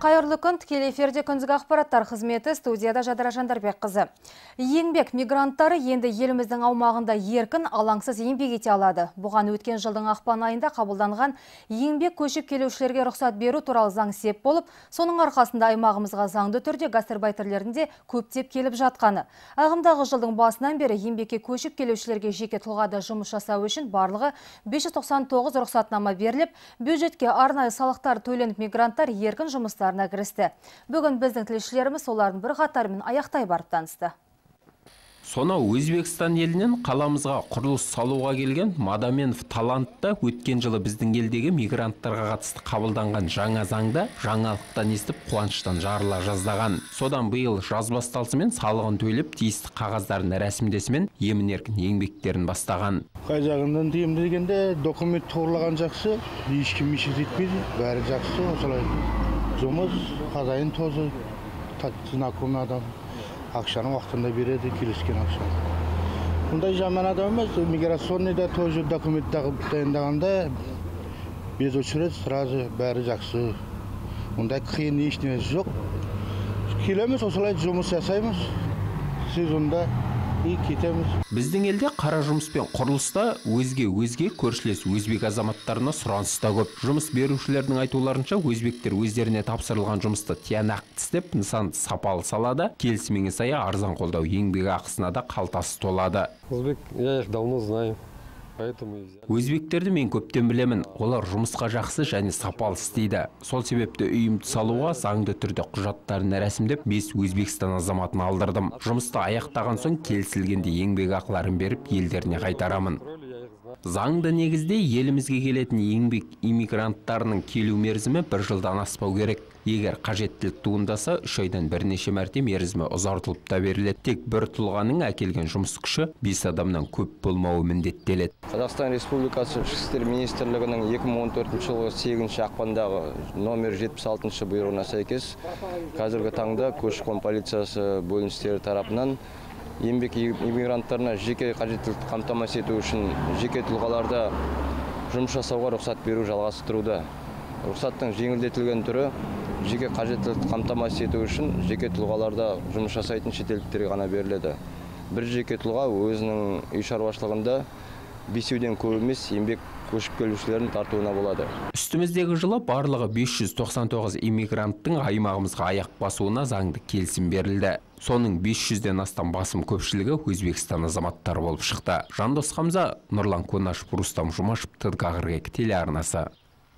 Қайырлы күн, тікелей эфирде күндізгі ақпараттар қызметі, студияда Жадыра Жандарбек қызы. Еңбек мигранттары енді еліміздің аумағында еркін, алаңсыз еңбек ете алады. Бұған өткен жылдың ақпан айында қабылданған еңбек көшіп келушілерге рұқсат беру туралы заң сеп болып, соның арқасында аймағымызға заңды түрде гастарбайтерлердің де көптеп келіп жатқаны. Ағымдағы жылдың басынан бері еңбекке көшіп келушілерге жеке тұлғада жұмыс жасау үшін барлығы 599 рұқсатнама беріліп, бюджетке арнайы салықтар төленіп мигранттар еркін жұмыстарына кірісті. Бүгін біздің тілшілеріміз олардың бір қатарымен аяқтай барып танысты. Сонау Өзбекстан елінен қаламызға құрылыс салуға келген Мадаменов талантты өткен жылы біздің елдегі мигранттарға қатысты қабылданған жаңа заңда жаңалықтан естіп қуаныштан жарыла жаздаған. Содан биыл жаз басталысымен салығын төлеп тиісті қағаздарын рәсімдесімен емін-еркін еңбектерін бастаған. Қай жағынан деймін дегенде документ тоғырлаған жақсы, ешкім мешет етпейді, бәрі жақсы, осылай жұмыс, қазайын тозы, знакомый адам. Ақшаны уақытында береді, келіскен ақшаны. Бұндай жаман адам емес, миграционныйда тоже документ дайындағанда без очередь сразу бәрі жақсы. Бұндай қиын ештеңесі жоқ. Келеміз, осылай жұмыс жасаймыз. Сезонда кетеміз. Біздің елде қара жұмыс пен құрылыста өзге көршілес өзбек азаматтарына сұраныста көп. Жұмыс берушілердің айтуларынша өзбектер өздеріне тапсырылған жұмысты тиянақты істеп, нысан сапалы салады, келісімге сай арзан қолдау еңбек ақысына да қалтасы толады. Өзбек, я их давно знаю. Өзбектерді мен көптен білемін, олар жұмысқа жақсы және сапалы істейді. Сол себепті үйімді салуға заңды түрде құжаттарын рәсімдеп, 5 Өзбекстан азаматын алдырдым. Жұмысты аяқтаған соң келісілгенде еңбек ақыларын беріп, елдеріне қайтарамын. Заңды негізде елімізге келетін еңбек иммигранттарының келу мерзімі 1 жылдан аспау керек. Егер қажеттілік туындаса, 3 айдан бірнеше мәрте мерзімі ұзартылып та беріледі. Тек бір тұлғаның әкелген жұмыс күші 5 адамнан көп болмауы міндеттеледі. Қазақстан Республикасы Ішкі істер министрлігінің 2014 жылғы 8 ақпандағы номер 76 бұйрығына сәйкес, қазіргі таңда көші-қон полициясы бөліністері тарапынан еңбек иммигранттарына жеке қажеттілікті қамтамасыз ету үшін жеке тұлғаларда жұмыс жасауға рұқсат беру жалғастыруда. Рұқсаттың жеңілдетілген түрі жеке қажеттілікті қамтамасыз ету үшін жеке тұлғаларда жұмыс жасайтын шетелдіктерге ғана беріледі. Бір жеке тұлға өзінің үй шаруашылығында 5-ден көп емес еңбек көшіп келушілерін тартуына болады. Үстіміздегі жылы барлығы 599 иммигранттың аймағымызға аяқ басуына заңды келісім берілді. Соның 500-ден астам басым көпшілігі Өзбекстан азаматтары болып шықты. Жандос Хамза, Нұрлан Конашев, Рустам Жұмашев, ТДК телеарнасы.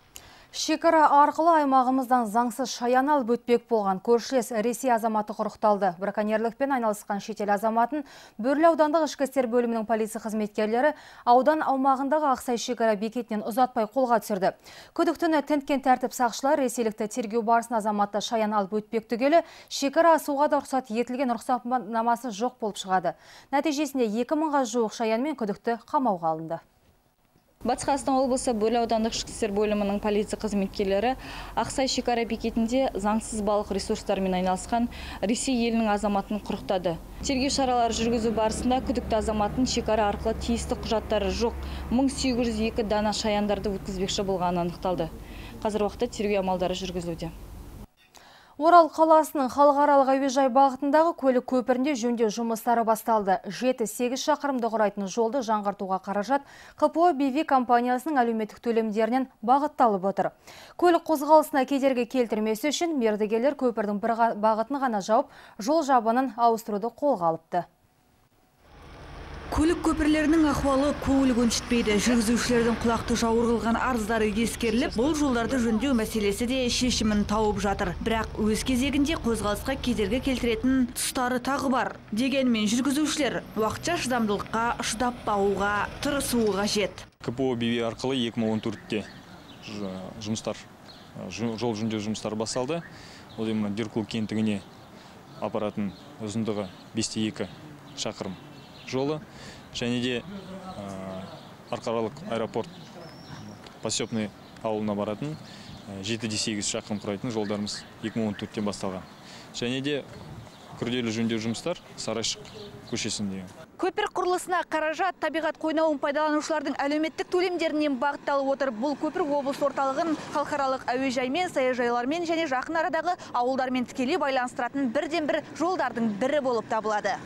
Шекара арқылы аймағымыздан заңсыз шаян алып өтпек болған көршілес Ресей азаматы құрықталды. Браконьерлікпен айналысқан шетел азаматын Бөрлі аудандық ішкі істер бөлімінің полиция қызметкерлері аудан аумағындағы Ақсай шекара бекетінен ұзатпай қолға түсірді. Күдіктіні тінткен тәртіп сақшылар ресейлікті тергеу барысында азаматты шаян алып өтпек түгелі шекара асуға да рұқсат етілген рұқсатнамасы жоқ болып шығады. Нәтижесінде 2000-ға жуық шаян мен күдікті қамауға алынды. Батыс Қазақстан облысы Бөрлі аудандық ішкі істер бөлімінің полиция қызметкерлері Ақсай шекара бекетінде заңсыз балық ресурстарымен айналысқан Ресей елінің азаматын құрықтады. Тергеу шаралары жүргізу барысында күдікті азаматтың шекара арқылы тиісті құжаттары жоқ 1802 дана шаяндарды өткізбекші болғаны анықталды. Қазір уақытта тергеу амалдары жүргізілуде. Орал қаласының халықаралық әуежай бағытындағы көлік көпірінде жөндеу жұмыстары басталды. 7-8 шақырымды құрайтын жолды жаңғыртуға қаражат КПО BV компаниясының әлеуметтік төлемдерінен бағытталып отыр. Көлік қозғалысына кедергі келтірмесі үшін мердігерлер көпірдің бір бағытын ғана жауып, жол жабынын ауыстыруды қолға алыпты. Көлік көпірлерінің ахуалы көңіл көншітпейді. Жүргізушілердің құлақты жауыр қылған арыздары ескеріліп, бұл жолдарды жөндеу мәселесі де шешімін тауып жатыр. Бірақ өз кезегінде қозғалысқа кедергі келтіретін тұстары тағы бар. Дегенмен жүргізушілер уақытша шыдамдылыққа шыдап бағуға тырысуы қажет. КПО BV арқылы 2014-те жұмыстар, жол жөндеу жұмыстары басталды. Ол демі Деркул кентігіне апаратын ұзындығы 5-2 шақырым жолы, және де Арқаралық аэропорт Посёпный ауылына баратын 7-8 шақырым құрайтын жолдарымыз 2014-тен басталған. Және де күрделі жөндеу жұмыстар Сарайшық көшесінде. Көпір құрылысына қаражат табиғат қойнауын пайдаланушылардың әлеуметтік төлемдерінен бағытталып отыр. Бұл көпір облыс орталығын халықаралық әуежаймен, саяжайлармен және жақын арадағы ауылдармен тікелей байланыстыратын бірден-бір жолдардың бірі болып табылады.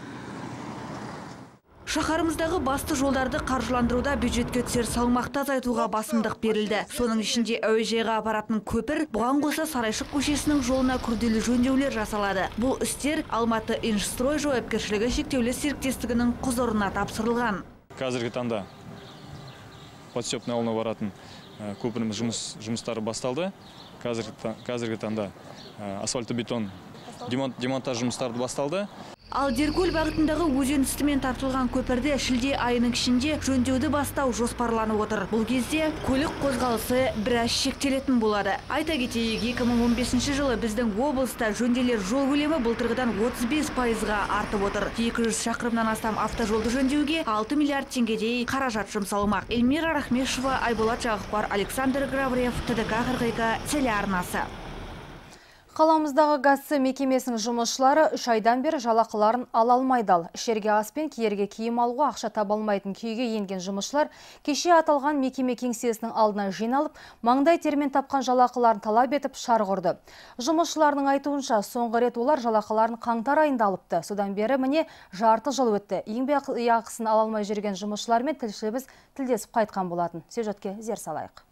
Шаһарымыздағы басты жолдарды қаржыландыруда бюджетке түсер салмақты азайтуға басымдық берілді. Соның ішінде әуежайға апаратын көпір, бұған қоса Сарайшық көшесінің жолына күрделі жөндеулер жасалады. Бұл істер Алматы Инжстрой жауапкершілігі шектеулі серіктестігінің құзырына тапсырылған. Қазіргі таңда Подстепный ауылына баратын көпіріміз жұмыстары басталды. Қазіргі таңда асфальтобетон демонтаж жұмыстары басталды. Ал Деркөл бағытындағы өзен үстімен тартылған көпірде шілде айының ішінде жөндеуді бастау жоспарланып отыр. Бұл кезде көлік қозғалысы біраз шектелетін болады. Айта кетейік, 2015 жылы біздің облыста жөнделер жол көлемі былтырғыдан 35%-ға артып отыр. 200 шақырымнан астам автожолды жөндеуге 6 миллиард теңгедей қаражат жұмсалмақ. Эльмира Рахмешева, Айболат Жағыпар, Александр Граврев, ТДК 42 телеарнасы. Қаламыздағы газсы мекемесінің жұмысшылары 3 айдан бері жалақыларын ала алмайдал. Ішерге ас пен киерге киім алуға ақша табалмайтын күйге енген жұмысшылар кеше аталған мекеме кеңсесінің алдына жиналып, маңдай термен тапқан жалақыларын талап етіп шарқ ұрды. Жұмысшылардың айтуынша, соңғы рет олар жалақыларын қаңтар айында алыпты. Содан бері міне жарты жыл өтті. Еңбек ақысын ала алмай жүрген жұмысшылармен тілшіміз тілдесіп қайтқан болатын. Сюжетке зер салайық.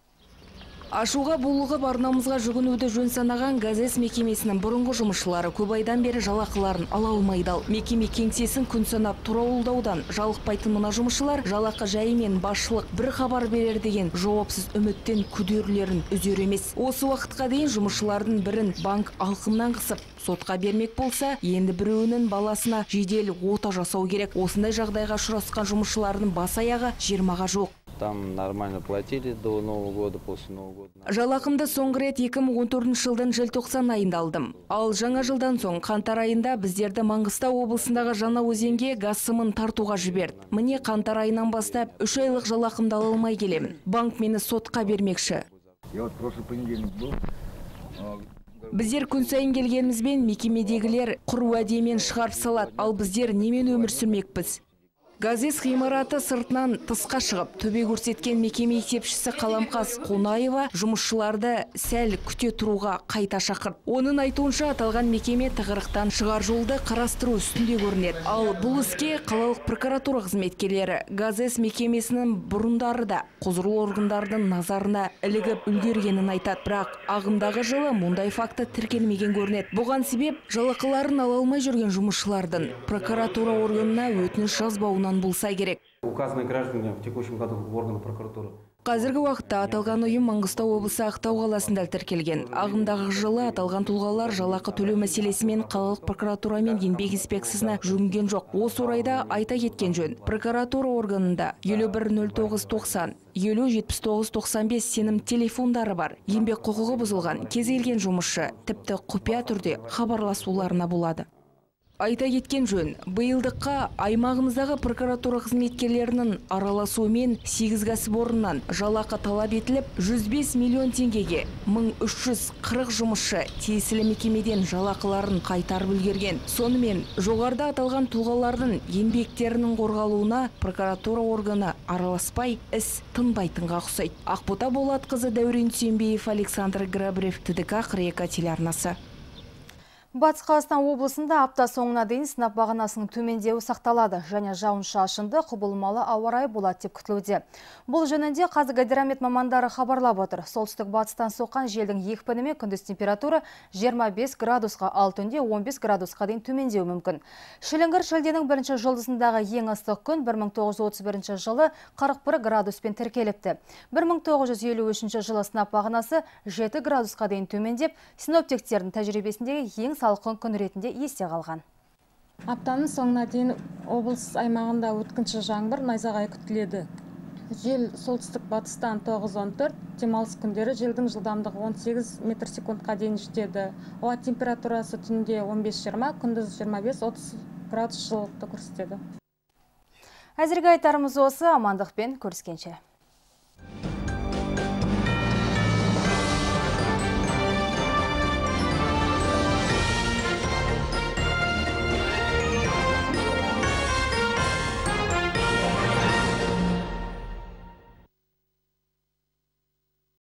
Ашуға булығы барнамызға жүгінуді жөн санаған газес мекемесінің бұрынғы жұмысшылары көп айдан бері жалақыларын ала алмайдал. Мекеме кеңсесін күн санап турауылдаудан жалықпайтын мына жұмысшылар жалақы жайымен басшылық бір хабар берер деген жауапсыз үміттен күдерлерін үзер емес. Осы уақытқа дейін жұмысшылардың бірін банк алқымнан қысып сотқа бермек болса, енді біреуінің баласына жедел ота жасау керек. Осындай жағдайға ұшырасқан жұмысшылардың бас аяғы 20-ға жоқ. Там нормально платили до Нового года, после Нового года. Жалақымды соңғы рет 2014 жылдың желтоқсан айында алдым. Ал жаңа жылдан соң қаңтар айында біздерді Маңғыстау облысындағы Жаңа өзенге газ сымын тартуға жіберді. Міне қаңтар айынан бастап 3 айлық жалақымды ала алмай келемін. Банк мені сотқа бермекші. Біздер күн сайын келгенімізбен мекемедегілер құр уәдемен шығарып салады. Ал біздер немен өмір сүрмекпіз? Газес ғимараты сыртынан тысқа шығып, төбе көрсеткен мекеме есепшісі Қаламқас Қонаева жұмысшыларды сәл күте тұруға қайта шақырды. Оның айтуынша аталған мекеме тығырықтан шығар жолды қарастыру үстінде көрінеді. Ал бұл іске қалалық прокуратура қызметкерлері Газес мекемесінің бұрындары да құзырлы органдардың назарына ілігіп үлгергенін айтады. Бірақ ағымдағы жылы мұндай факті тіркелмеген көрінеді. Бұған себеп жалақыларын ала алмай жүрген жұмысшылардың прокуратура органына өтініш жазбауынан болса керек. Указанные граждане в текущем году в органы прокуратуры. Қазіргі уақытта аталған ұйым Маңғыстау облысы Ақтау қаласында тіркелген. Ағымдағы жылы аталған тұлғалар жалақы төлеу мәселесімен қалалық прокуратура мен еңбек инспекциясына жүгінген жоқ. Осы орайда айта кеткен жөн. Прокуратура органында 510990, 507995 сенім телефондары бар. Еңбек құқығы бұзылған кез келген жұмысшы тіпті құпия түрде хабарласуларына болады. Айта кеткен жөн, биылдыққа аймағымыздағы прокуратура қызметкерлерінің араласуымен 8 кәсіпорыннан жалақы талап етіліп, 105 миллион теңгеге 1340 жұмысшы тиесілі мекемеден жалақыларын қайтарып үлгерген. Сонымен жоғарыда аталған тұлғалардың еңбектерінің қорғалуына прокуратура органы араласпай, іс тынбайтынға ұқсайды. Ақбота Болатқызы, Дәурен Сүйенбеев, Александр Грабрев, ТДК 42 телеарнасы. Батыс Қазақстан облысында апта соңына дейін сынап бағанасының төмендеуі сақталады және жауын-шашынды құбылмалы ауа райы болады деп күтілуде. Бұл жөнінде Қазгидромет мамандары хабарлап отыр. Солтүстік батыстан соққан желдің екпінімен күндіз температура 25 градусқа, ал түнде 15 градусқа дейін төмендеуі мүмкін. Шіліңгір шілденің бірінші жылдысындағы ең ыстық күн 1931 жылы 41 градуспен тіркеліпті. 1953 жылы сынап бағанасы 7 градусқа дейін төмендеп, синоптиктердің тәжірибесіндегі ең салқын күн ретінде есте қалған. Аптаның соңына дейін облыс аймағында өткінші жаңбыр, найзағай күтіледі. Жел солтүстік батыстан 9-14, демалыс күндері желдің жылдамдығы 18 метр секундқа дейін жетеді. Ауа температурасы түнде 15-20, күндіз 25-30 градус жылылықты көрсетеді. Әзірге айтарымыз осы, амандықпен көріскенше.